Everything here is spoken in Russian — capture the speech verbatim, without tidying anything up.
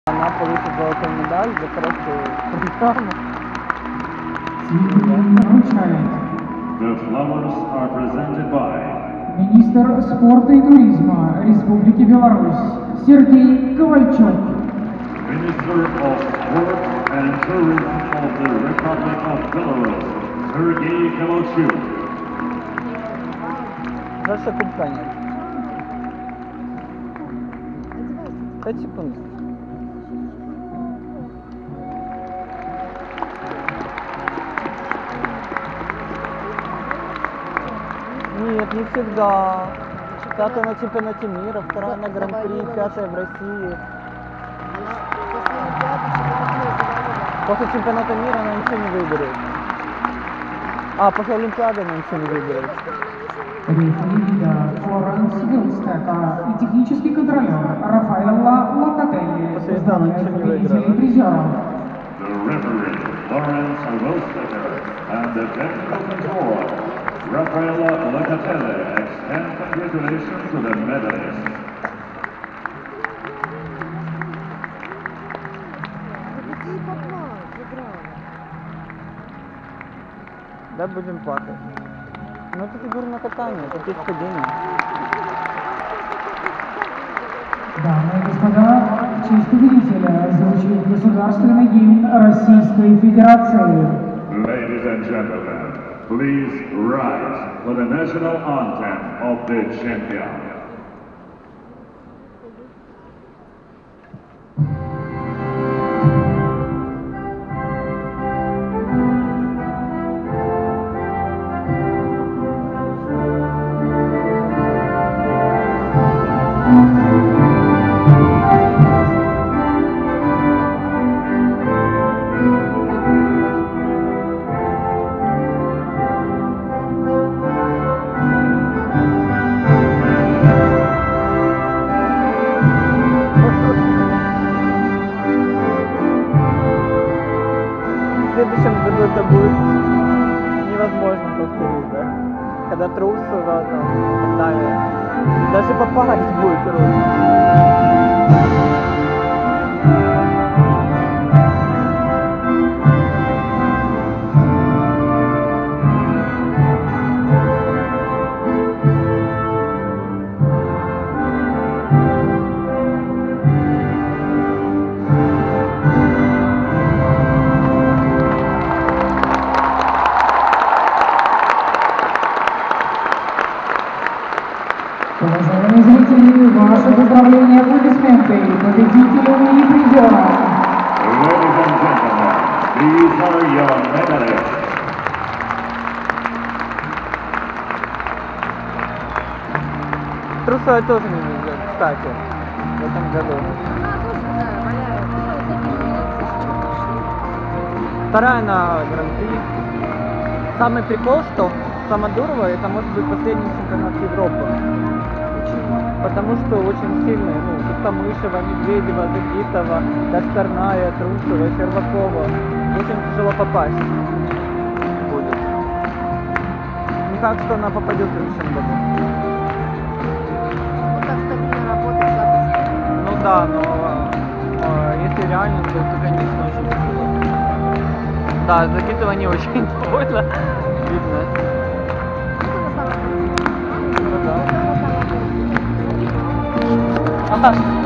Она получит золотую медаль за хорошую программу. The flowers are presented by Министр спорта и туризма Республики Беларусь Сергей Ковальчук. Minister of Sport and Tourism of the Republic of Belarus Sergei Ковальчук. Наша компания. пять секунд. Нет, не всегда. Пятая на чемпионате мира, вторая на Гран-при, пятая в России. После чемпионата мира она ничего не выберет. А, после Олимпиады она ничего не выберет. Рефери Флоренс Вилстека и технический контролер Рафаэлла Локотелли. Поздравляют победителей призеров. The referee Florence Wilstetter and the technical controller Raffaella Locatelli extend congratulations to the medalists. Да, будем плакать. Ну это фигурное катание, это здесь падение. Дамы и господа, в честь победителя звучит государственный гимн Российской Федерации. Ladies and gentlemen, please rise for the national anthem of the champion. В следующем году это будет невозможно повторить, да? Когда Трусова там и так далее. Даже попасть будет трудно. Уважаемые зрители, ваше поздравление, аплодисменты победителям и призерам. Ladies and gentlemen, these are your medalists. Трусова тоже не везет, кстати, в этом году. Вторая на Гран-при. Самый прикол, что Самодурова это может быть последний чемпионат Европы. Потому что очень сильные, ну, Тустамышева, Медведева, Загитова, Дастерная, Трусова, Щербакова. Очень тяжело попасть будет. Не факт, что она попадет в следующем году. Вот так стабильно работать запросто. Ну да, но э, если реально, то это, конечно, очень тяжело. Да, Загитова не очень довольно видно. Ну да. Ага.